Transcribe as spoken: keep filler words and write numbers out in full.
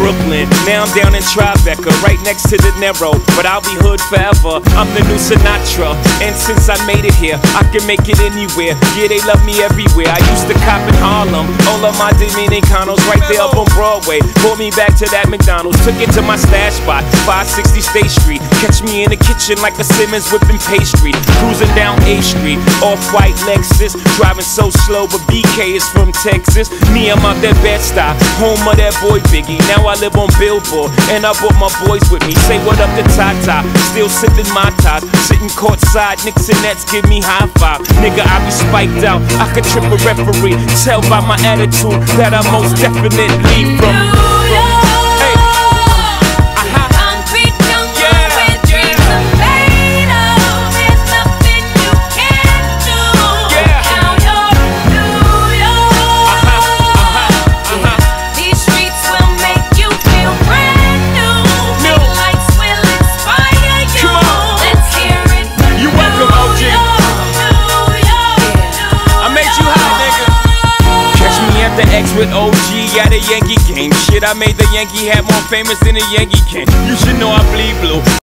Brooklyn, now I'm down in Tribeca, right next to the Narrow, but I'll be hood forever. I'm the new Sinatra, and since I made it here, I can make it anywhere. Yeah, they love me everywhere. I used to cop in Harlem, all of my Dominicanos right there up on Broadway. Pulled me back to that McDonald's, took it to my stash spot, five sixty State Street. Catch me in the kitchen like a Simmons whipping pastry. Cruising down A Street, off-white Lexus, driving so slow, but B K is from Texas. Me, I'm out that Bed-Stuy, home of that boy Biggie. Now I live on Billboard, and I brought my boys with me. Say what up to Tata, still sipping my top, sitting courtside, Knicks and Nets give me high five. Nigga, I be spiked out, I could trip a referee. Tell by my attitude that I most definitely from. from with O G at a Yankee game. Shit, I made the Yankee hat more famous than a Yankee can. You should know I bleed blue.